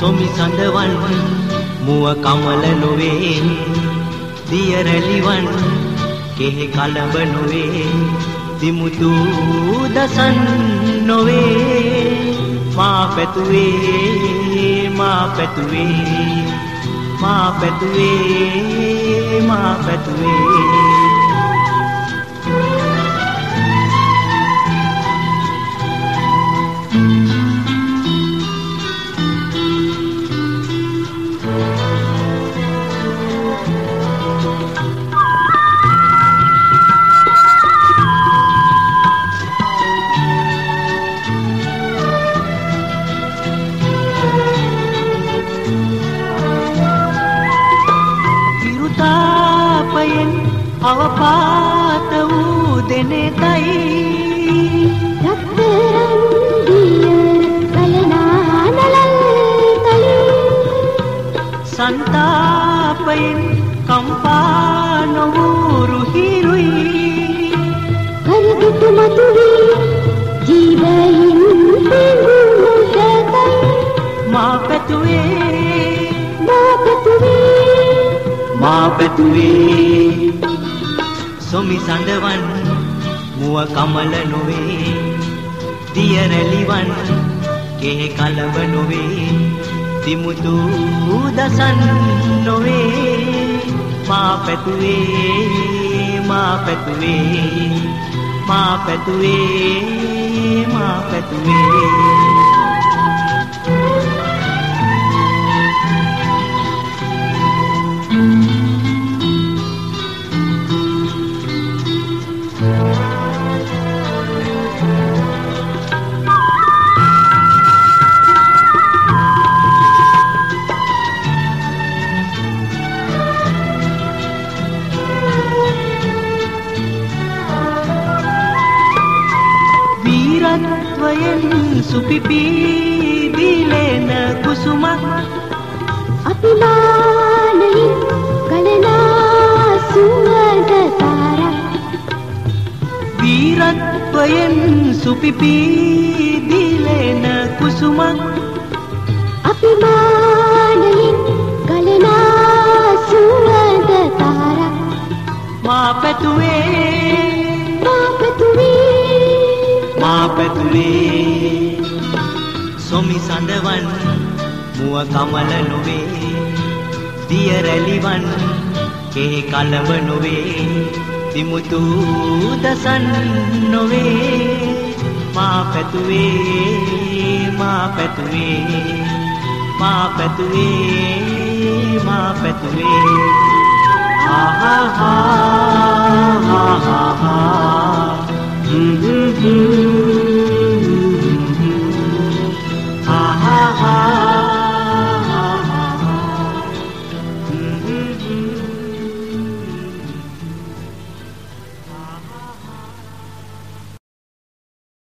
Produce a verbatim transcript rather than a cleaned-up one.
සොමි සඳවන් මුව කමල නොවේ දියරැලිවන් කෙහෙ කලඹ නොවේ දිමුතු දසන් නොවේ මා පැතුවේ මා පැතුවේ මා පැතුවේ මා පැතුවේ අවපාත වූ දෙනෙතයි රත්තරන් දිය කලනා නලල් තලි සන්තාපයෙන් කම්පා නොවූ රුහිරුයි කරදුතු මතුවී ජීවයින් පිඟුමුදතයි මා පැතුවේ මා පැතුවේ මා පැතුවේ සොමි සඳවන් මුව කමල නොවේ දියරැලිවන් කෙහෙ කලඹ නොවේ දිමුතු දසන් නොවේ මා පැතුවේ මා පැතුවේ මා පැතුවේ මා පැතුවේ වයෙන් සුපිපි දිලෙන කුසුමක් අපිමානලින් කලනා සුවඳ තාරක් වීරත්වයෙන් සුපිපි දිලෙන කුසුමක් අපිමානලින් කලනා සුවඳ තාරක් මා පැතුවේ මා පැතුවේ මා පැතුවේ සොමි සඳවන් මුව කමල නොවේ දියරැලිවන් කෙහෙ කලඹ නොවේ දිමුතු දසන් නොවේ මා පැතුවේ මා පැතුවේ මා පැතුවේ මා පැතුවේ ආහා ආහා ha ha ha